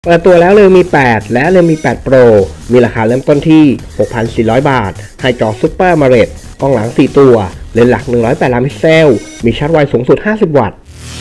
เปิดตัวแล้วเลยมี 8 และเลยมี 8 Pro มีราคาเริ่มต้นที่ 6,400 บาทให้จอซุปเปอร์ AMOLED กล้องหลัง 4 ตัวเลนส์หลัก 108 ล้านพิกเซลมีชาร์จไวสูงสุด 50 วัตต์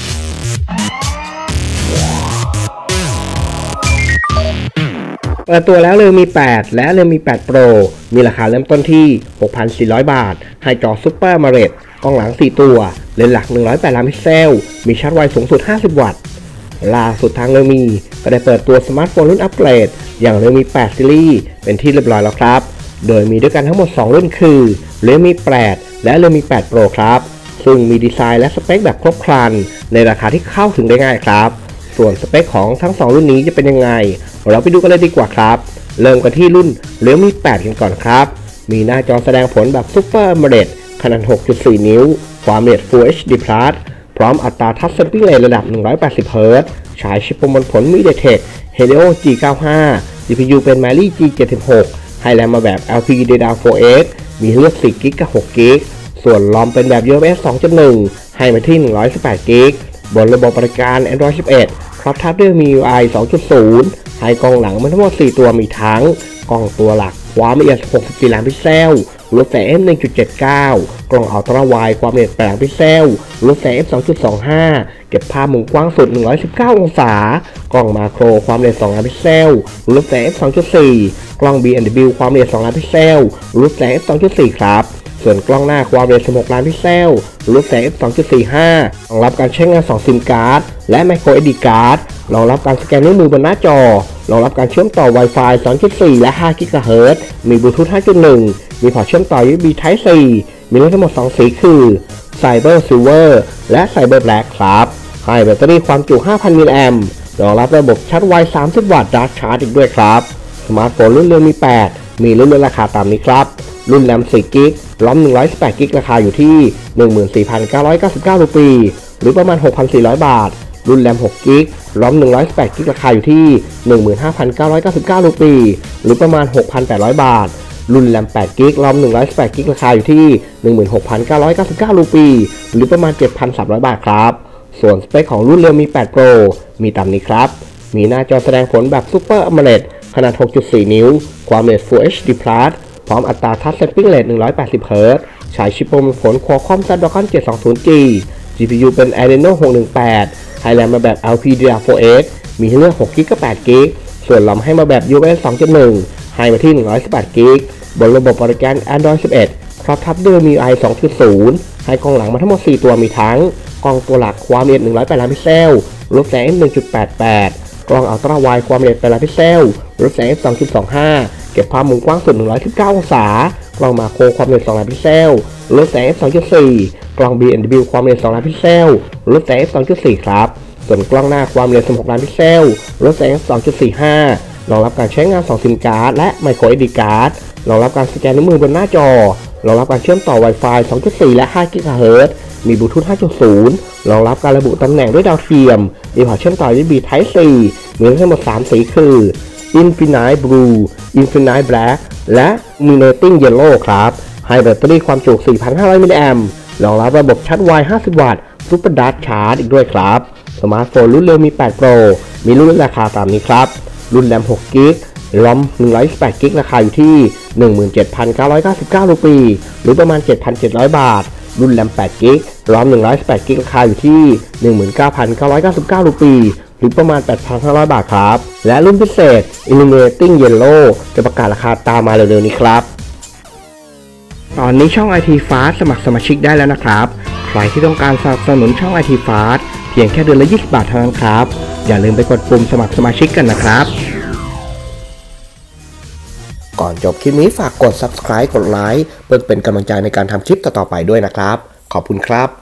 เปิดตัวแล้วเลยมี 8 และเลยมี 8 Pro มีราคาเริ่มต้นที่ 6,400 บาทให้จอซุปเปอร์ AMOLED กล้องหลัง 4 ตัวเลนส์หลัก 108 ล้านพิกเซลมีชาร์จไวสูงสุด 50 วัตต์ล่าสุดทางRealmeก็ได้เปิดตัวสมาร์ทโฟนรุ่นอัปเกรดอย่างRealme 8 ซีรีส์เป็นที่เรียบร้อยแล้วครับโดยมีด้วยกันทั้งหมด2รุ่นคือ Realme 8 และ Realme 8 Pro ครับซึ่งมีดีไซน์และสเปคแบบครบครันในราคาที่เข้าถึงได้ง่ายครับส่วนสเปคของทั้ง2รุ่นนี้จะเป็นยังไงเราไปดูกันเลยดีกว่าครับเริ่มกันที่รุ่น Realme 8 กันก่อนครับมีหน้าจอแสดงผลแบบ Super AMOLED ขนาด 6.4 นิ้วความละเอียด Full HD+พร้อมอัตราทัชแซมปิ้งเรทระดับ 180 เฮิร์ตซ์ใช้ชิปประมวลผล MediaTek Helio G95 CPU เป็น Mali G76 ให้แรมมาแบบ LPDDR4X มีให้เลือก 4GB กับ 6GB ส่วน ROM เป็นแบบ UFS 2.1 ให้มาที่ 118GB บนระบบบริการ Android 11 ครอบทับด้วย MIUI 2.0 ให้กล้องหลังมันทั้งหมด 4 ตัวมีทั้งกล้องตัวหลักความละเอียด 64 ล้านพิกเซลลดแสง f1.79 กล้องอัลตร้าไวด์ความละเอียด8ล้านพิกเซลลดแสง f2.25 เก็บภาพมุมกว้างสุด119องศากล้องมาโครความละเอียด2ล้านพิกเซลลดแสง f2.4 กล้อง B&W ความละเอียด2ล้านพิกเซลลดแสง f2.4 ครับส่วนกล้องหน้าความละเอียด16ล้านพิกเซลลดแสง f2.45 รองรับการใช้งาน2ซิมการ์ดและ micro SD card รองรับการสแกนนิ้วมือบนหน้าจอรองรับการเชื่อมต่อ Wi-Fi 2.4 และ 5 GHz มี Bluetooth 5.1 มีพอร์ตเชื่อมต่อ USB Type C มีทั้งหมด2สีคือ Cyber Silver และ Cyber Black ครับให้แบตเตอรี่ความจุ 5,000 มิลลิแอมป์รองรับระบบชาร์จไว30 วัตต์ Dark Charge อีกด้วยครับสมาร์ทโฟนรุ่นRealme 8 มีรุ่นราคาตามนี้ครับรุ่นแรม 4GB ROM 128GB ราคาอยู่ที่ 14,999 รูปีหรือประมาณ 6,400 บาทรุ่นแรม 6GB ROM 128GB ราคาอยู่ที่ 15,999 รูปีหรือประมาณ 6,800 บาทรุ่นแรม 8GB ROM 128GB ราคาอยู่ที่ 16,999 รูปีหรือประมาณ 7,300 บาทครับส่วนสเปคของรุ่นRealme 8 Pro มีตามนี้ครับมีหน้าจอแสดงผลแบบ Super AMOLED ขนาด 6.4 นิ้วความละเอียด Full HD+ พร้อมอัตราทัชแซมปิ้งเรท 180 เฮิร์ตซ์ใช้ชิปประมวลผล Qualcomm Snapdragon 720G GPU เป็น Adreno 618 ให้แรมมาแบบ LPDDR4X มีให้เลือก 6GB กับ 8GB ส่วน ROM ให้มาแบบ UFS 2.1 ให้มาที่ 118GB บนระบบบริการ Android 11 ครอบทับด้วย MIUI 2.0 ให้กล้องหลังมาทั้งหมด 4 ตัวมีทั้งกล้องตัวหลักความละเอียด 108 ล้านพิกเซลลดแสง f1.88 กล้องอัลตร้าไวด์ความละเอียด8ล้านพิกเซลลดแสง f2.25 เก็บภาพมุมกว้างสุด119องศากล้องมาโครความละเอียด2ล้านพิกเซลลดแสง f2.4 กล้อง B&W ความละเอียด2ล้านพิกเซลลดแสง f2.4 ครับส่วนกล้องหน้าความละเอียด16ล้านพิกเซลลดแสง f2.45 รองรับการใช้งาน2ซิมการ์ดและ micro SD card รองรับการสแกนนิ้วมือบนหน้าจอรองรับการเชื่อมต่อ Wi-Fi 2.4 และ 5 GHz มี Bluetooth 5.0 รองรับการระบุตำแหน่งด้วยดาวเทียมมีพอร์ตเชื่อมต่อ USB Type C มีทั้งหมด3สีคือ Infinite Blue Infinite Black และ Illuminating Yellow ครับให้แบตเตอรี่ความจุ 4,500 มิลลิแอมป์รองรับระบบชาร์จไว50 วัตต์ Super Dark Charge อีกด้วยครับสมาร์ทโฟนรุ่นRealme 8 Pro มีรุ่นราคาตามนี้ครับรุ่นแรม 6GB ROM 128GB ราคาอยู่ที่ 17,999 รูปีหรือประมาณ 7,700 บาทรุ่นแรม 8GB ROM 128GB ราคาอยู่ที่ 19,999 รูปีหรือประมาณ 8,500 บาทครับและรุ่นพิเศษ Illuminating Yellow จะประกาศราคาตามมาเร็วๆนี้ครับตอนนี้ช่อง IT Fast สมัครสมาชิกได้แล้วนะครับใครที่ต้องการสนับสนุนช่อง IT Fast เพียงแค่เดือนละ20 บาทเท่านั้นครับอย่าลืมไปกดปุ่มสมัครสมาชิกกันนะครับก่อนจบคลิปนี้ฝากกด Subscribe กดไลค์เพื่อเป็นกำลังใจในการทำคลิปต่อๆไปด้วยนะครับขอบคุณครับ